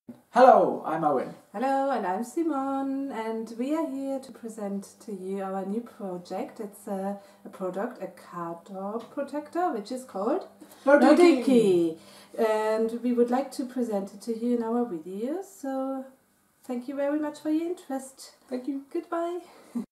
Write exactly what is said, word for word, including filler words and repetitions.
Hello, I'm Owen. Hello, and I'm Simone, and we are here to present to you our new project. It's a, a product, a car door protector, which is called Nodiki. And we would like to present it to you in our video. So thank you very much for your interest. Thank you. Goodbye.